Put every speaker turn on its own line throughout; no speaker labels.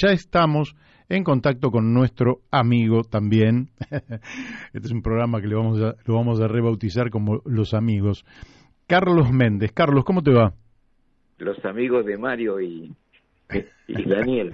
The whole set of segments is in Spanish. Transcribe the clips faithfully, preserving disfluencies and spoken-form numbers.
ya estamos en contacto con nuestro amigo también. Este es un programa que le vamos a, lo vamos a rebautizar como Los Amigos. Carlos Méndez. Carlos, ¿cómo te va?
Los amigos de Mario y, y Daniel.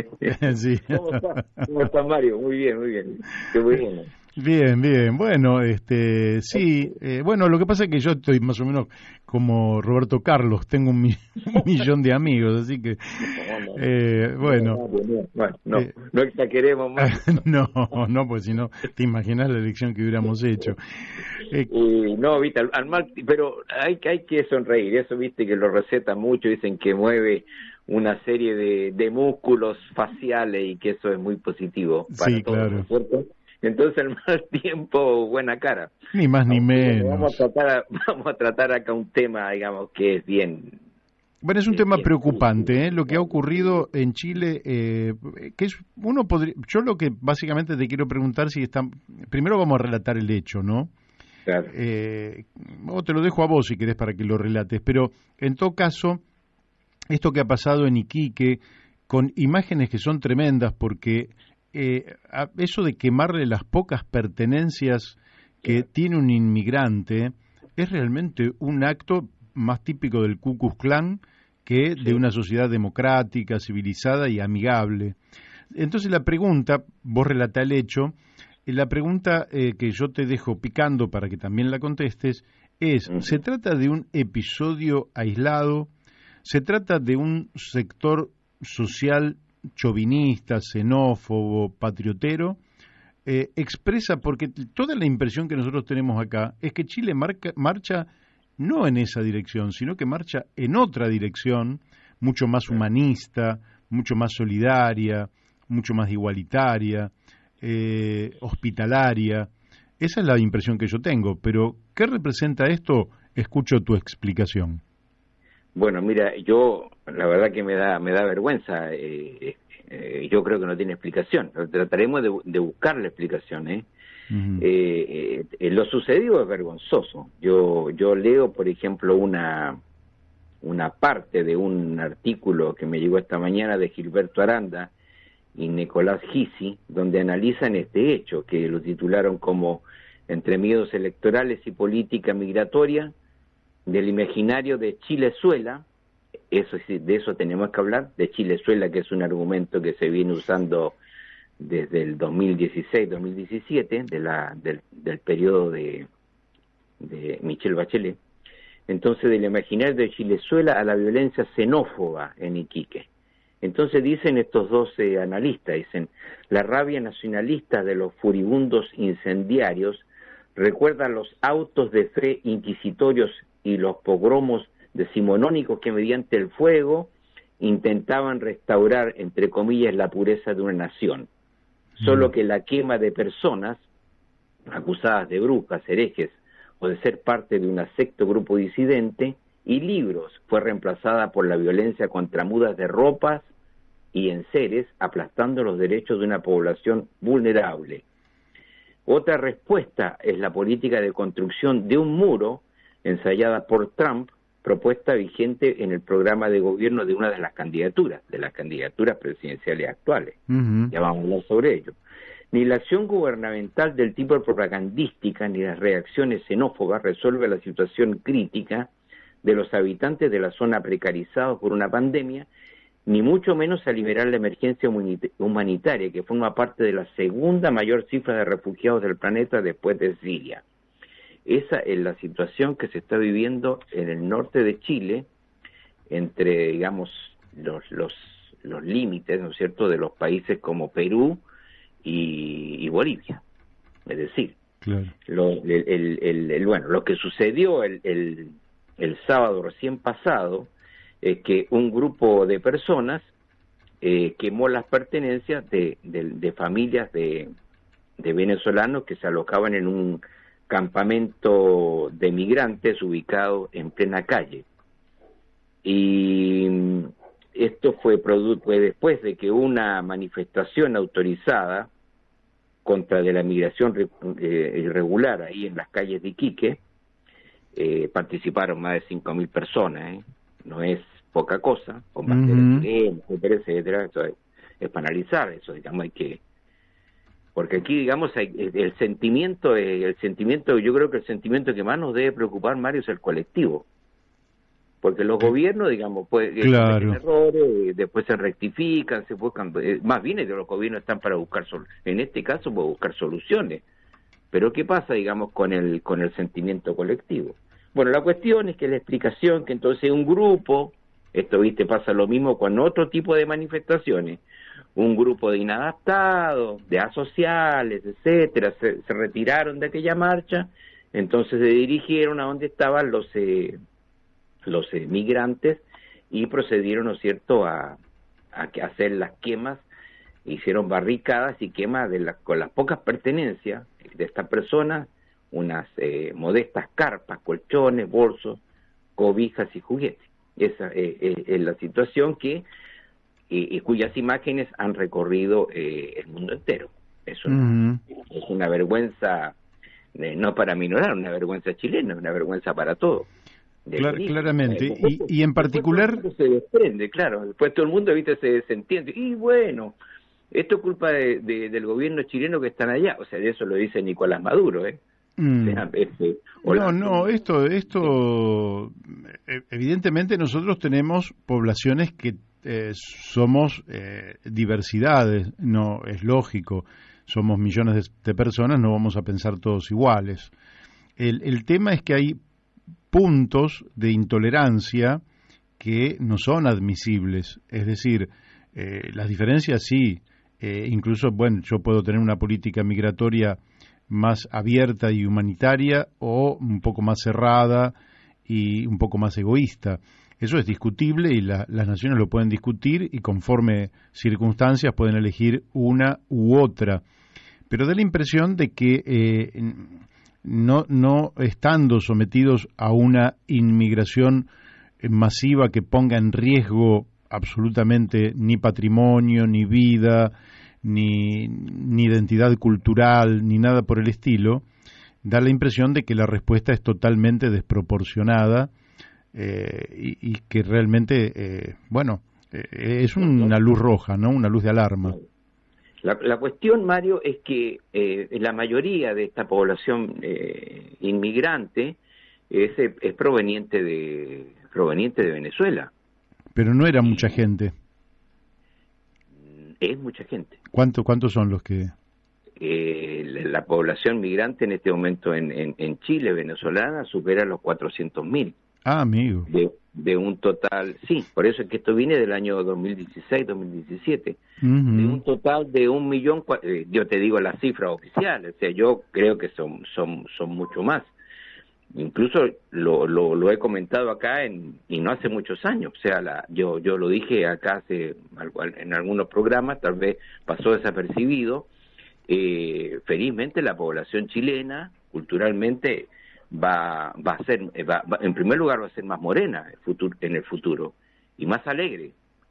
Sí.
¿Cómo está? ¿Cómo está Mario? Muy bien, muy bien. Qué bueno.
Bien, bien. Bueno, este, sí. Eh, bueno, lo que pasa es que yo estoy más o menos como Roberto Carlos. Tengo un, mi, un millón de amigos, así que,
No, no,
eh, bueno.
no, no, bueno, no,
Eh,
no exageremos más.
no, no, pues si no, te imaginas la elección que hubiéramos hecho. Eh,
Y no, viste, al, al mal, pero hay, hay que sonreír. Eso, viste, que lo recetan mucho. Dicen que mueve una serie de, de músculos faciales y que eso es muy positivo para
sí,
todos, ¿no
claro.
es cierto? Entonces, al mal tiempo, buena cara.
Ni más ni
Aunque bueno, vamos a
menos.
tratar, vamos a tratar acá un tema, digamos, que es bien,
Bueno, es un
es
tema
bien
preocupante, ¿eh? Lo que ha ocurrido en Chile, eh, que es uno podría, yo lo que básicamente te quiero preguntar si están, primero vamos a relatar el hecho, ¿no?
claro.
Eh, o te lo dejo a vos si querés para que lo relates, pero en todo caso, esto que ha pasado en Iquique, con imágenes que son tremendas, porque eh, a- eso de quemarle las pocas pertenencias que
Claro.
tiene un inmigrante es realmente un acto más típico del Ku Klux Klan que de
Sí.
una sociedad democrática, civilizada y amigable. Entonces la pregunta, vos relata el hecho, y la pregunta eh, que yo te dejo picando para que también la contestes es, ¿se
Ujú.
trata de un episodio aislado? ¿Se trata de un sector social chauvinista, xenófobo, patriotero? Eh, expresa, porque toda la impresión que nosotros tenemos acá es que Chile marca, marcha no en esa dirección, sino que marcha en otra dirección, mucho más
Claro.
humanista, mucho más solidaria, mucho más igualitaria, eh, hospitalaria. Esa es la impresión que yo tengo, pero ¿qué representa esto? Escucho tu explicación.
Bueno, mira, yo la verdad que me da me da vergüenza. Eh, eh, yo creo que no tiene explicación. Trataremos de, de buscar la explicación, ¿eh?
Ujú.
Eh, eh, lo sucedido es vergonzoso. Yo yo leo, por ejemplo, una una parte de un artículo que me llegó esta mañana de Gilberto Aranda y Nicolás Gysi, donde analizan este hecho, que lo titularon como Entre miedos electorales y política migratoria del imaginario de Chilezuela. Eso sí, de eso tenemos que hablar, de Chilezuela, que es un argumento que se viene usando desde el dos mil dieciséis dos mil diecisiete, de la, del, del periodo de, de Michelle Bachelet. Entonces, del imaginario de Chilezuela a la violencia xenófoba en Iquique. Entonces dicen estos doce analistas, dicen, la rabia nacionalista de los furibundos incendiarios recuerda los autos de fe inquisitorios y los pogromos decimonónicos que mediante el fuego intentaban restaurar, entre comillas, la pureza de una nación.
Mm.
Solo que la quema de personas acusadas de brujas, herejes o de ser parte de un secto grupo disidente y libros fue reemplazada por la violencia contra mudas de ropas y enseres, aplastando los derechos de una población vulnerable. Otra respuesta es la política de construcción de un muro ensayada por Trump, propuesta vigente en el programa de gobierno de una de las candidaturas, de las candidaturas presidenciales actuales.
Ujú.
Ya vamos a hablar sobre ello. Ni la acción gubernamental del tipo propagandística ni las reacciones xenófobas resuelve la situación crítica de los habitantes de la zona precarizados por una pandemia, ni mucho menos a liberar la emergencia humanitaria, que forma parte de la segunda mayor cifra de refugiados del planeta después de Siria. Esa es la situación que se está viviendo en el norte de Chile, entre, digamos, los, los, los límites, ¿no es cierto?, de los países como Perú y, y Bolivia. Es decir,
Claro.
lo, el, el, el, el, bueno, lo que sucedió el, el, el sábado recién pasado es que un grupo de personas eh, quemó las pertenencias de, de, de familias de, de venezolanos que se alojaban en un campamento de migrantes ubicado en plena calle. Y esto fue, produ- fue después de que una manifestación autorizada contra de la migración eh, irregular ahí en las calles de Iquique, eh, participaron más de cinco mil personas, ¿eh? No es poca cosa, con banderas
Ujú.
chilenas, etcétera, etcétera. es para analizar eso, digamos, hay que, porque aquí, digamos, hay, el sentimiento, el sentimiento, yo creo que el sentimiento que más nos debe preocupar, Mario, es el colectivo, porque los gobiernos, digamos, pues
claro.
cometen errores, después se rectifican, se buscan, más bien de los gobiernos están para buscar, en este caso, para buscar soluciones, pero ¿qué pasa, digamos, con el con el sentimiento colectivo? Bueno, la cuestión es que la explicación que entonces un grupo, esto, viste, pasa lo mismo con otro tipo de manifestaciones, un grupo de inadaptados, de asociales, etcétera, se, se retiraron de aquella marcha, entonces se dirigieron a donde estaban los eh, los eh, migrantes y procedieron, ¿no es cierto?, a, a hacer las quemas, hicieron barricadas y quemas de la, con las pocas pertenencias de estas personas, unas eh, modestas carpas, colchones, bolsos, cobijas y juguetes. Esa eh, eh, es la situación que y, y cuyas imágenes han recorrido eh, el mundo entero. Es una, uh-huh. es una vergüenza, eh, no para minorar, una vergüenza chilena, una vergüenza para todos.
Clar, claramente, después, y, y en particular...
Después todo el mundo se desprende, claro, después todo el mundo, viste, se desentiende, y bueno, esto es culpa de, de, del gobierno chileno que están allá, o sea, de eso lo dice Nicolás Maduro, ¿eh?
Mm. O sea, este, no, no, esto, esto, evidentemente nosotros tenemos poblaciones que eh, somos eh, diversidades, no es lógico, somos millones de, de personas, no vamos a pensar todos iguales. El, el tema es que hay puntos de intolerancia que no son admisibles, es decir, eh, las diferencias sí, eh, incluso, bueno, yo puedo tener una política migratoria más abierta y humanitaria o un poco más cerrada y un poco más egoísta. Eso es discutible y la, las naciones lo pueden discutir y conforme circunstancias pueden elegir una u otra. Pero da la impresión de que eh, no, no estando sometidos a una inmigración masiva que ponga en riesgo absolutamente ni patrimonio, ni vida, ni, ni identidad cultural, ni nada por el estilo, da la impresión de que la respuesta es totalmente desproporcionada eh, y, y que realmente, eh, bueno, eh, es una luz roja, ¿no? Una luz de alarma.
La, la cuestión, Mario, es que eh, la mayoría de esta población eh, inmigrante es, es proveniente de proveniente de Venezuela.
Pero no era mucha gente.
Es mucha gente.
¿Cuánto, ¿Cuántos son los que...?
Eh, la, la población migrante en este momento en, en, en Chile, venezolana, supera los cuatrocientos mil.
Ah, amigo.
De, de un total, sí, por eso es que esto viene del año dos mil dieciséis, dos mil diecisiete. Uh-huh. De un total de un millón, eh, yo te digo las cifras oficiales, o sea, yo creo que son, son, son mucho más. Incluso lo, lo, lo he comentado acá en, y no hace muchos años, o sea, la, yo, yo lo dije acá hace, en algunos programas, tal vez pasó desapercibido. Eh, felizmente la población chilena, culturalmente, va, va a ser, va, va, en primer lugar va a ser más morena en el futuro, en el futuro y más alegre,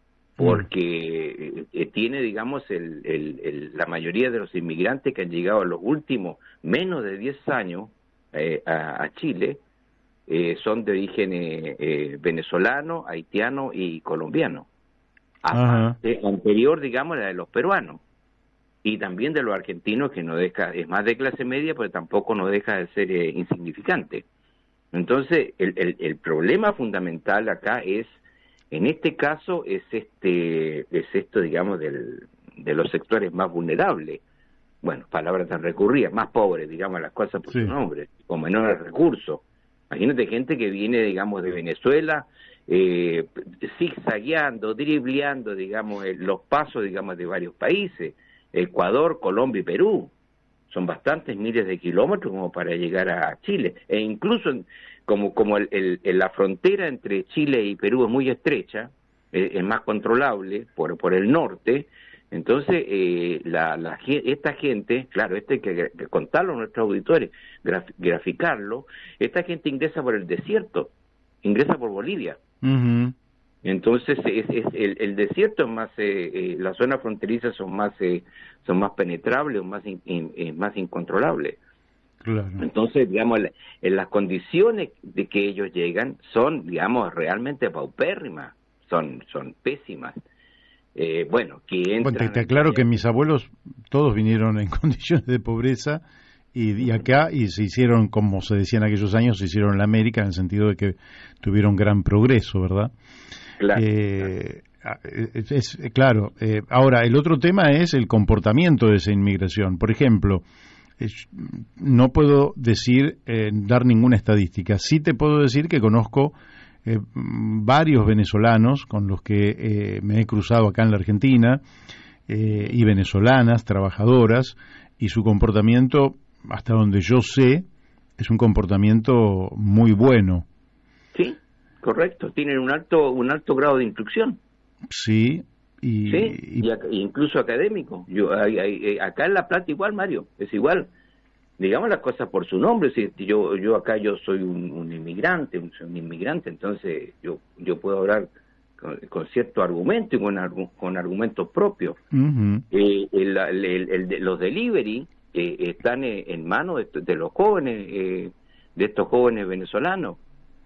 porque eh, tiene, digamos, el, el, el, la mayoría de los inmigrantes que han llegado en los últimos menos de diez años eh, a, a Chile eh, son de origen eh, eh, venezolano, haitiano y colombiano. Aparte, anterior, digamos, la de los peruanos. Y también de los argentinos, que no deja, es más de clase media, pero tampoco no deja de ser eh, insignificante. Entonces, el, el, el problema fundamental acá es, en este caso, es este, es esto, digamos, del, de los sectores más vulnerables. Bueno, palabras tan recurridas, más pobres, digamos, las cosas por sí. Su nombre, con menores recursos. Imagínate gente que viene, digamos, de Venezuela, eh, zigzagueando, dribleando, digamos, eh, los pasos, digamos, de varios países. Ecuador, Colombia y Perú. Son bastantes miles de kilómetros como para llegar a Chile. E incluso como, como el, el, el, la frontera entre Chile y Perú es muy estrecha, eh, es más controlable por, por el norte, entonces eh, la, la, esta gente, claro, esto hay que, que contarlo a nuestros auditores, graf, graficarlo, esta gente ingresa por el desierto, ingresa por Bolivia. Uh-huh. Entonces es, es el, el desierto es más, eh, eh, las zonas fronterizas son más, eh, son más penetrables, más, in, in, más incontrolables. Claro. Entonces, digamos, la, en las condiciones de que ellos llegan son, digamos, realmente paupérrimas, son, son pésimas. eh, bueno, que entran...
Bueno, te, te aclaro que mis abuelos todos vinieron en condiciones de pobreza y, y acá y se hicieron, como se decía en aquellos años, se hicieron en la América en el sentido de que tuvieron gran progreso, ¿verdad?
Claro.
Eh, es, es, claro. Eh, ahora, el otro tema es el comportamiento de esa inmigración. Por ejemplo, es, no puedo decir, eh, dar ninguna estadística. Sí te puedo decir que conozco eh, varios venezolanos con los que eh, me he cruzado acá en la Argentina, eh, y venezolanas, trabajadoras, y su comportamiento, hasta donde yo sé, es un comportamiento muy bueno.
Sí, correcto. Tienen un alto un alto grado de instrucción.
Sí. Y,
sí,
y,
y ac incluso académico. Yo, hay, hay, acá en La Plata igual, Mario, es igual. Digamos las cosas por su nombre. Si yo yo acá yo soy un, un inmigrante, un, un inmigrante, entonces yo yo puedo hablar con, con cierto argumento y con, con argumentos propios.
Uh-huh.
eh, el, el, el, el de, los delivery eh, están en manos de, de los jóvenes, eh, de estos jóvenes venezolanos,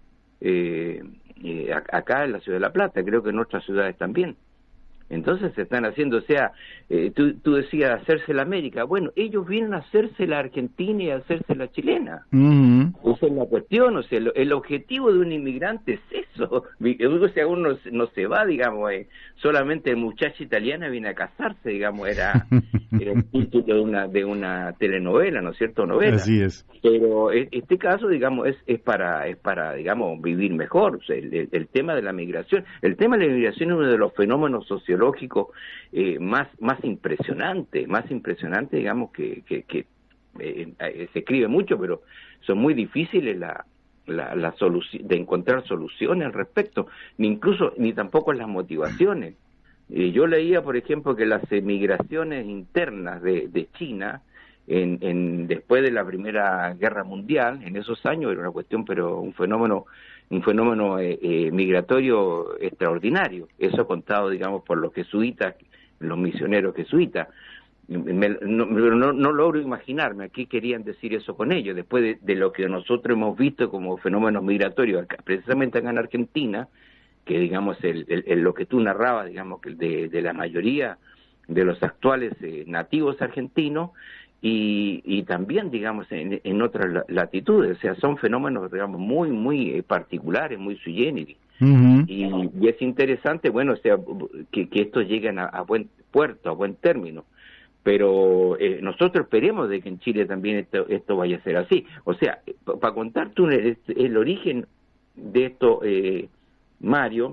eh, eh, acá en la ciudad de La Plata, creo que en otras ciudades también. Entonces se están haciendo, o sea, eh, tú, tú decías hacerse la América. Bueno, ellos vienen a hacerse la Argentina y a hacerse la chilena.
Uh-huh.
Esa es la cuestión, o sea, el, el objetivo de un inmigrante es eso. O sea, uno no se va, digamos, eh, solamente muchacha italiana viene a casarse, digamos, era, era el título de una, de una telenovela, ¿no es cierto? Novela.
Así es.
Pero este caso, digamos, es, es para, es para, digamos, vivir mejor. O sea, el, el, el tema de la migración, el tema de la migración es uno de los fenómenos sociológicos eh, más, más impresionantes, más impresionantes, digamos, que, que, que eh, eh, se escribe mucho, pero son muy difíciles la, la, la solución, de encontrar soluciones al respecto, ni incluso, ni tampoco las motivaciones. Eh, yo leía, por ejemplo, que las emigraciones internas de, de China, En, en después de la Primera Guerra Mundial, en esos años era una cuestión, pero un fenómeno un fenómeno eh, eh, migratorio extraordinario, eso contado, digamos, por los jesuitas, los misioneros jesuitas. Me, no, no, no logro imaginarme a qué querían decir eso con ellos, después de, de lo que nosotros hemos visto como fenómenos migratorios, acá, precisamente acá en Argentina, que digamos, el, el, el, lo que tú narrabas, digamos, que de, de la mayoría de los actuales eh, nativos argentinos, Y, y también, digamos, en, en otras latitudes, o sea, son fenómenos, digamos, muy, muy eh, particulares, muy sui generis. Uh-huh. y, y es interesante, bueno, o sea, que, que estos lleguen a, a buen puerto, a buen término, pero eh, nosotros esperemos de que en Chile también esto, esto vaya a ser así. O sea, para contarte un, el, el origen de esto, eh, Mario,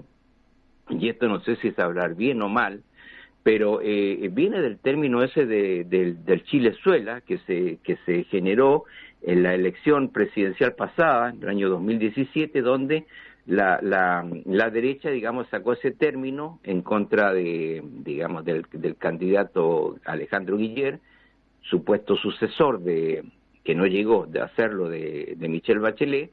y esto no sé si es hablar bien o mal, pero eh, viene del término ese de, de, del Chilezuela que se que se generó en la elección presidencial pasada, en el año dos mil diecisiete, donde la, la, la derecha, digamos, sacó ese término en contra de, digamos, del, del candidato Alejandro Guiller, supuesto sucesor de, que no llegó de hacerlo, de, de Michelle Bachelet,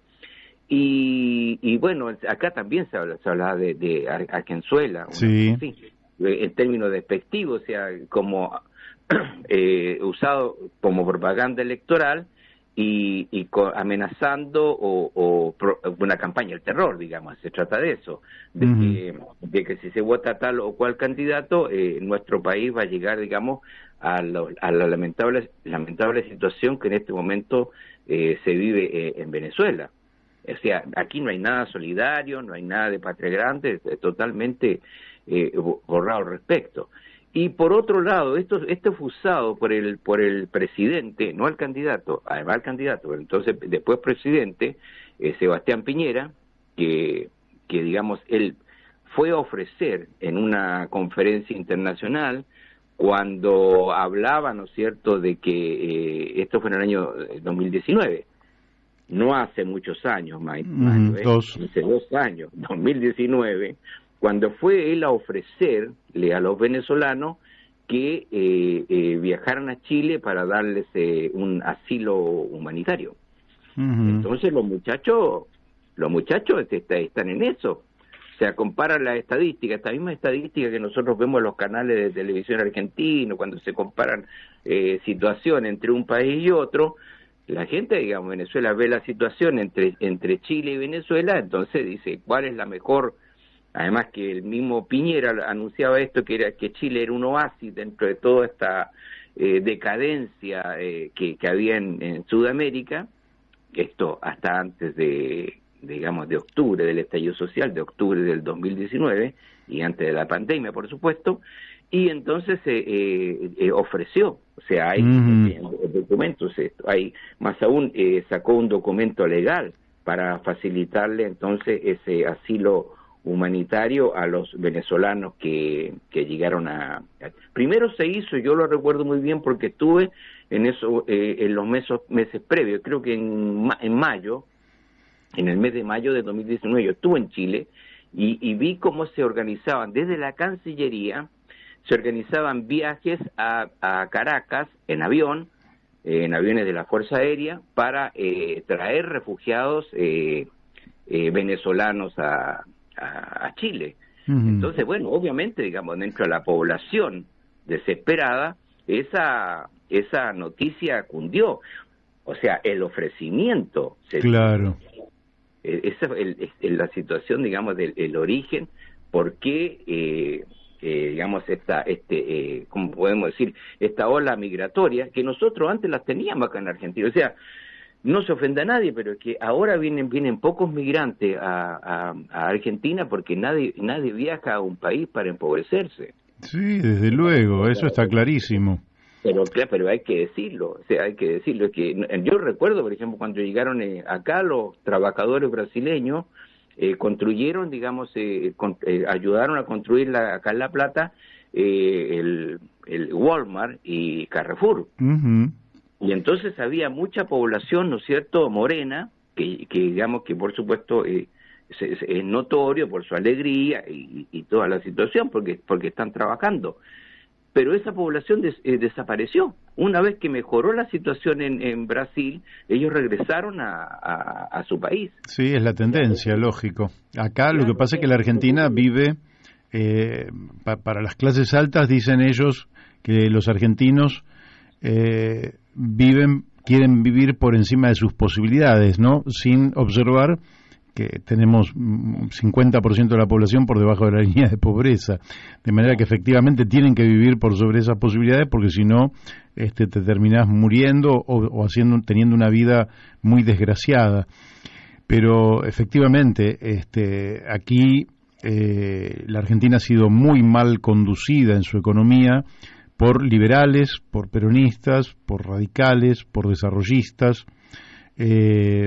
y, y bueno, acá también se habla, se habla de, de Argenzuela,
sí.
sí, en términos despectivos, o sea, como eh, usado como propaganda electoral y, y co amenazando o, o pro, una campaña del terror, digamos, se trata de eso, de, uh-huh. que, de que si se vota tal o cual candidato, eh, nuestro país va a llegar, digamos, a, lo, a la lamentable, lamentable situación que en este momento eh, se vive eh, en Venezuela. O sea, aquí no hay nada solidario, no hay nada de patria grande, es totalmente eh, borrado al respecto. Y por otro lado, esto, esto fue usado por el, por el presidente, no el candidato, además el candidato, pero entonces después presidente, eh, Sebastián Piñera, que, que digamos, él fue a ofrecer en una conferencia internacional, cuando hablaba, ¿no es cierto?, de que eh, esto fue en el año dos mil diecinueve, no hace muchos años, Mario,
mm,
¿eh?
dos.
hace dos años, dos mil diecinueve, cuando fue él a ofrecerle a los venezolanos que eh, eh, viajaran a Chile para darles eh, un asilo humanitario. Uh-huh. Entonces los muchachos, los muchachos están en eso. O sea, comparan la estadística, esta misma estadística que nosotros vemos en los canales de televisión argentinos, cuando se comparan eh, situaciones entre un país y otro. La gente, digamos, Venezuela ve la situación entre entre Chile y Venezuela, entonces dice, ¿cuál es la mejor además que el mismo Piñera anunciaba esto, que era que Chile era un oasis dentro de toda esta eh, decadencia eh, que, que había en, en Sudamérica, esto hasta antes de, digamos, de octubre del estallido social, de octubre del dos mil diecinueve, y antes de la pandemia, por supuesto, y entonces eh, eh, eh, ofreció, o sea, hay mm. documentos, esto, hay, más aún eh, sacó un documento legal para facilitarle entonces ese asilo humanitario a los venezolanos que, que llegaron a... Primero se hizo, yo lo recuerdo muy bien porque estuve en eso eh, en los meses, meses previos, creo que en, en mayo, en el mes de mayo de dos mil diecinueve, yo estuve en Chile y, y vi cómo se organizaban desde la Cancillería, se organizaban viajes a, a Caracas en avión, eh, en aviones de la Fuerza Aérea, para eh, traer refugiados eh, eh, venezolanos a, a, a Chile. Uh-huh. Entonces, bueno, obviamente, digamos, dentro de la población desesperada, esa, esa noticia cundió. O sea, el ofrecimiento. Se
claro.
Eh, esa es la situación, digamos, del el origen, por qué... Eh, Eh, digamos, esta, este, eh, ¿cómo podemos decir? Esta ola migratoria, que nosotros antes las teníamos acá en Argentina. O sea, no se ofende a nadie, pero es que ahora vienen vienen pocos migrantes a, a, a Argentina porque nadie nadie viaja a un país para empobrecerse.
Sí, desde luego, eso está clarísimo.
Pero claro, pero hay que decirlo, o sea, hay que decirlo. Es que yo recuerdo, por ejemplo, cuando llegaron eh, acá los trabajadores brasileños, Eh, construyeron, digamos, eh, con, eh, ayudaron a construir la, acá en La Plata eh, el, el Walmart y Carrefour. Uh-huh. Y entonces había mucha población, ¿no es cierto?, morena, que, que digamos que por supuesto eh, es, es, es notorio por su alegría y, y toda la situación, porque, porque están trabajando. Pero esa población des, eh, desapareció. Una vez que mejoró la situación en, en Brasil, ellos regresaron a, a, a su país.
Sí, es la tendencia, lógico. Acá claro, lo que pasa es que la Argentina vive, eh, pa, para las clases altas dicen ellos que los argentinos eh, viven, quieren vivir por encima de sus posibilidades, ¿no? Sin observar que tenemos cincuenta por ciento de la población por debajo de la línea de pobreza, de manera que efectivamente tienen que vivir por sobre esas posibilidades, porque si no este, te terminás muriendo o, o haciendo, teniendo una vida muy desgraciada. Pero efectivamente este, aquí eh, la Argentina ha sido muy mal conducida en su economía por liberales, por peronistas, por radicales, por desarrollistas. Eh,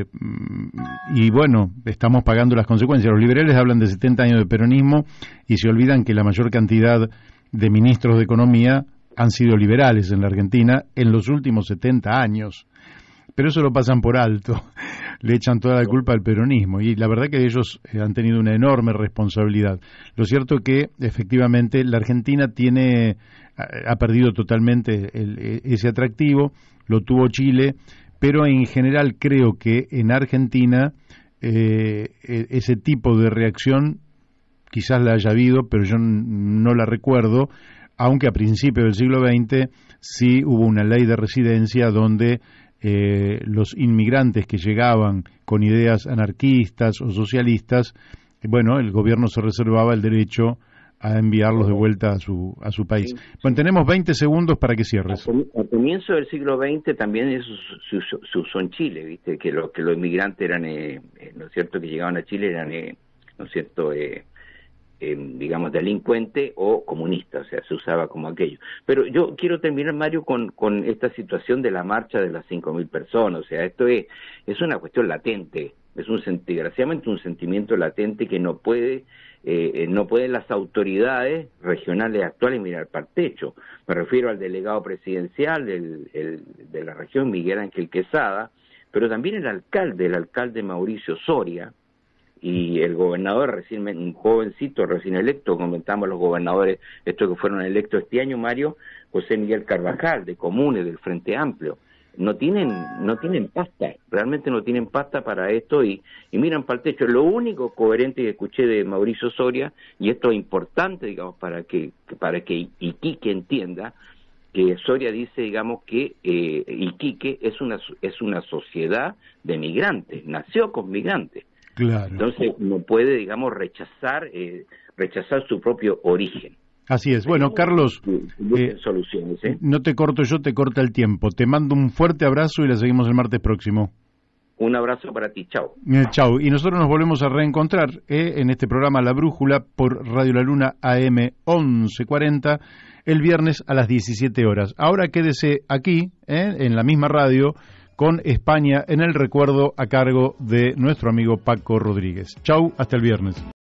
y bueno, estamos pagando las consecuencias. Los liberales hablan de setenta años de peronismo y se olvidan que la mayor cantidad de ministros de economía han sido liberales en la Argentina en los últimos setenta años, pero eso lo pasan por alto, le echan toda la culpa al peronismo y la verdad que ellos han tenido una enorme responsabilidad. Lo cierto es que efectivamente la Argentina tiene ha perdido totalmente el, ese atractivo, lo tuvo Chile, pero en general creo que en Argentina eh, ese tipo de reacción quizás la haya habido, pero yo no la recuerdo, aunque a principios del siglo veinte sí hubo una ley de residencia donde eh, los inmigrantes que llegaban con ideas anarquistas o socialistas, bueno, el gobierno se reservaba el derecho a enviarlos de vuelta a su a su país. Bueno, tenemos veinte segundos para que cierres.
Al comienzo del siglo veinte también eso se usó en Chile, viste, que los que los inmigrantes eran, eh, ¿no es cierto?, que llegaban a Chile eran, eh, ¿no es cierto?, eh, eh, digamos, delincuentes o comunistas, o sea, se usaba como aquello. Pero yo quiero terminar, Mario, con, con esta situación de la marcha de las cinco mil personas, o sea, esto es, es una cuestión latente, es un desgraciadamente un sentimiento latente que no puede Eh, no pueden las autoridades regionales actuales mirar para el techo. Me refiero al delegado presidencial del, el, de la región, Miguel Ángel Quesada, pero también el alcalde, el alcalde Mauricio Soria, y el gobernador, recién un jovencito recién electo, comentamos los gobernadores, estos que fueron electos este año, Mario, José Miguel Carvajal, de Comunes, del Frente Amplio. No tienen no tienen pasta, realmente no tienen pasta para esto y, y miran para el techo. Lo único coherente que escuché de Mauricio Soria, y esto es importante, digamos, para que para que Iquique entienda, que Soria dice, digamos, que eh, Iquique es una es una sociedad de migrantes, nació con migrantes.
Claro.
Entonces no puede, digamos, rechazar eh, rechazar su propio origen.
Así es. Bueno, Carlos,
eh, soluciones, ¿eh?
no te corto yo, te corta el tiempo. Te mando un fuerte abrazo y la seguimos el martes próximo.
Un abrazo para ti, chao.
Eh, chao. Y nosotros nos volvemos a reencontrar eh, en este programa La Brújula por Radio La Luna A M once cuarenta el viernes a las diecisiete horas. Ahora quédese aquí, eh, en la misma radio, con España en el recuerdo a cargo de nuestro amigo Paco Rodríguez. Chau, hasta el viernes.